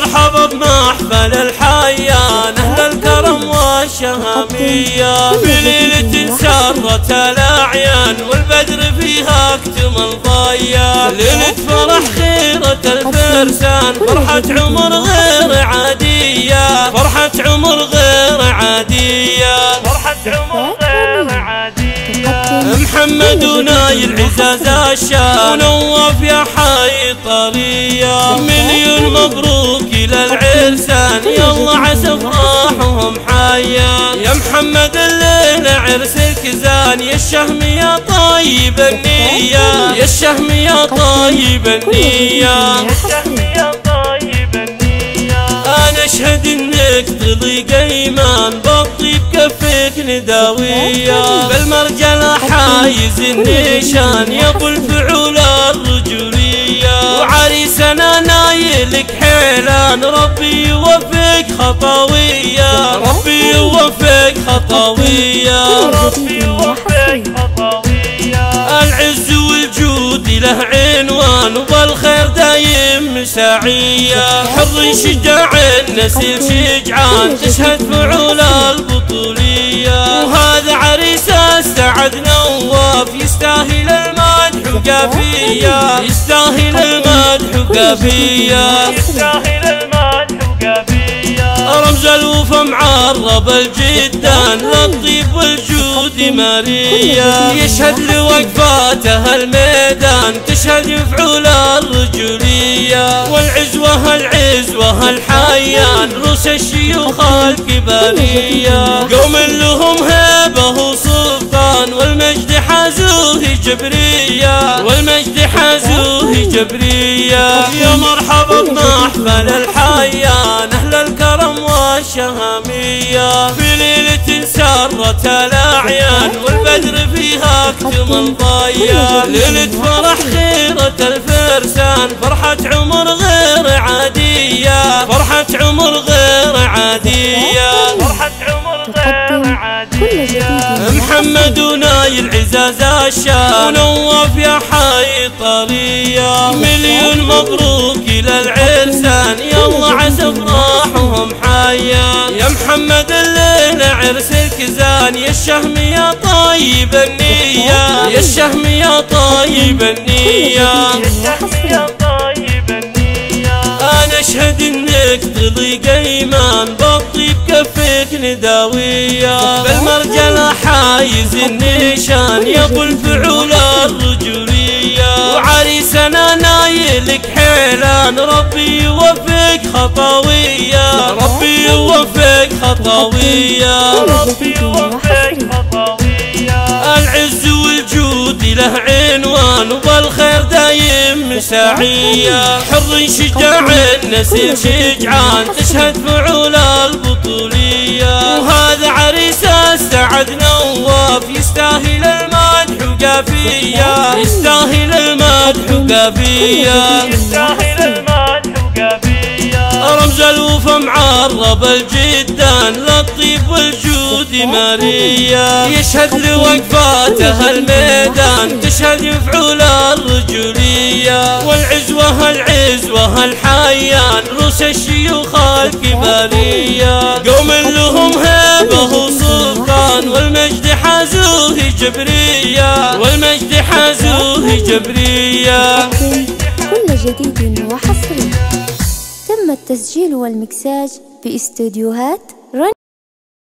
مرحبا بمحفل الحيان أهل الكرم والشهامية، في ليلة سرت الأعيان والبدر فيها اكتمل ضيا، ليلة فرح خيرة الفرسان، فرحة عمر غير عادية، فرحة عمر غير عادية، فرحة عمر غير عادية. محمد ونايل عزاز الشام ونواف يا حي طرية، مليون مبروك إلى العرسان يلا عسى افراحهم حيا، يا محمد الليلة عرسك زان يا الشهم يا طيب النية، يا الشهم يا طيب النية، يا الشهم يا طيب النية. أنا أشهد إنك تضيق إيمان بالطيب كفك نداوية، بالمرجلة حايز النشان يا أبو الفعول الرجولية، وعريسنا نايلك حيلان ربي يوفق خطوية، ربي يوفق خطوية، ربي يوفق خطوية. العز والجود له عنوان وبالخير دايم مساعية، حر شجاع النسيل شجعان تشهد فعول البطولية، وهذا عريس السعد نواف يستاهل المدح وقافية، يستاهل المدح وقافية، يستاهل المدح وقافية. رمز الوفا معرب الجدان للطيب والجود مارية، يشهد لوقفاته الميدان تشهد فعول الرجولية، والعزوة العزوة الحيان روس الشيوخ الكبارية، قوم لهم هيبة وسلطان والمجد حازوه جبرية، والمجد حازوه جبرية. يا مرحبا بمحفل الحيان أهل الكرم والشهامية، في ليلة سرت الأعيان والبدر فيها اكتمل ضيا، ليلة فرح خيرة الفرسان، فرحة عمر غير عادية، فرحة عمر غير عادية، فرحة عمر غير عادية. محمد ونايل عزاز الشام ونواف يا حي طرية، مليون مبروك إلى العرسان يلا عسى افراحهم حيا، يا محمد الليلة عرسك زان يا الشهم يا طيب النية، يا الشهم يا طيب النية، يا الشهم يا طيب النية. أنا أشهد إنك تضيق إيمان بالطيب كفك نداوية، بالمرجلة حايز النشان يا أبو الفعول الرجولية، وعريسنا نايلك حيلان ربي يوفق خطوية، ربي يوفق خطوية، ربي يوفق خطوية. العز والجود له عنوان وبالخير دايم مساعية، حر شجاع النسيل شجعان تشهد فعول البطولية، وهذا عريس السعد نواف يستاهل المدح وقافية، يستاهل المدح وقافية، يستاهل المدح وقافية. رمز الوفا معرب الجدان للطيب والجود مارية، يشهد لوقفاته الميدان تشهد فعول الرجولية، والعزوة العزوة الحيان روس الشيوخ الكبارية، قوم لهم هيبة وسلطان والمجد حازوه جبرية، والمجد حازوه جبرية. كل جديد وحصري تم التسجيل والمكساج في استوديوهات